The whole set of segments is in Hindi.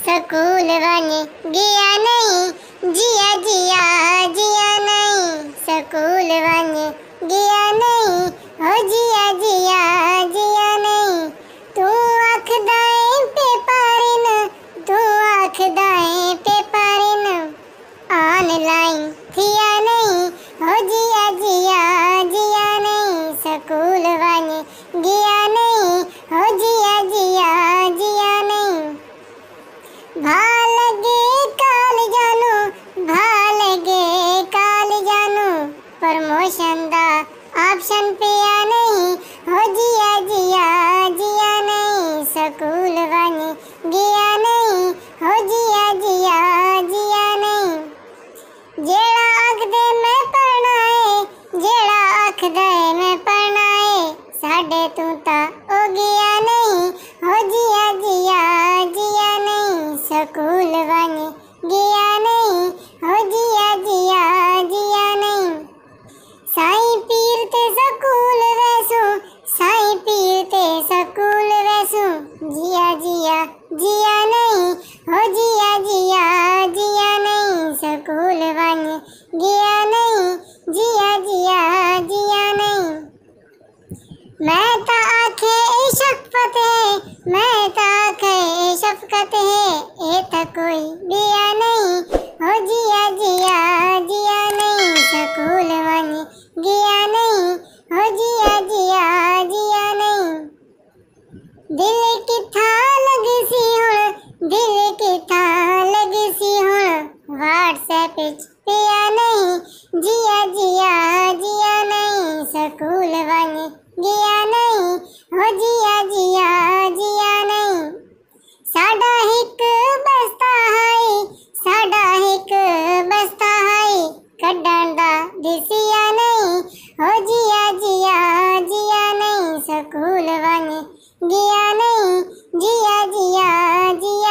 स्कूल वन गया नहीं, जिया जिया जिया नहीं। स्कूल वन गया नहीं, हो जिया जिया जिया नहीं। तू आखदाए पे पारिन, तू आखदाए पे पारिन। ऑनलाइन थिया नहीं, हो जिया जिया जिया नहीं। स्कूल वन गया नहीं, हो जिया जिया जिया नहीं। भालगे काल जानू, भालगे काल जानू। प्रमोशन दा ऑप्शन पिया नहीं, हो जिया जिया जिया नहीं। स्कूल वन गया नहीं, हो जिया जिया जिया नहीं। जेड़ा आखदे मैं पढ़ना है, जेड़ा आखदे मैं पढ़ना है। साडे तू ता ओ गया नहीं, हो जिया जिया जिया नहीं। स्कूल वन गया नहीं, हो जिया जिया जिया नहीं। साईं पीर ते स्कूल वैसू, साईं पीर ते स्कूल वैसू। जिया जिया जिया नहीं, हो जिया जिया जिया नहीं। स्कूल वन गया नहीं, जिया जिया जिया नहीं। मैं ता आखे शफ़क़त है, मैं ता आखे शफ़क़त है। ए ता कोई दिया नहीं, हो जिया जिया जिया नहीं। स्कूल वन गया नहीं, हो जिया जिया जिया नहीं। दिल किथा लगी सी हुण, दिल किथा लगी सी हुण। व्हाट्सएप पिया नहीं, जिया जिया जिया नहीं। स्कूल वन गया नहीं, हो जिया जिया जिया नहीं। साडा हिक बस्ता है, साडा हिक बस्ता है। कड्डण दा दिसिया नहीं, हो जिया जिया जिया नहीं। स्कूल वन गया नहीं, जिया जिया जिया।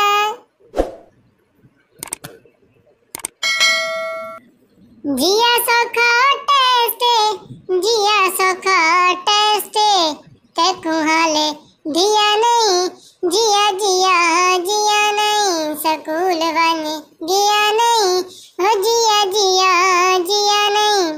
जिया सौखा टेस्ट, जिया सौखा टेस्ट। तेकू हाले दिया नहीं, जिया जिया जिया नहीं। स्कूल वन गया नहीं, हो जिया जिया जिया नहीं।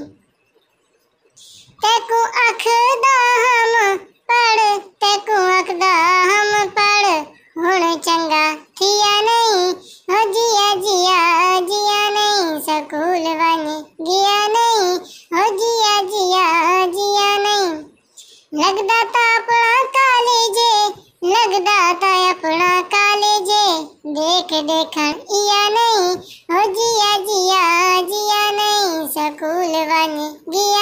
तेकू आखदा हम पढ़, तेकू आखदा हम पढ़। हुण चंगा थिया नहीं, हो जिया जिया जिया नहीं। स्कूल वन गया नहीं, हो जिया जिया जिया नहीं। लगदा ता अपना कॉलेजे, लगदा ता अपना कॉलेजे। देख देखण इया नहीं, हो जिया जिया जिया नहीं। स्कूल वन गया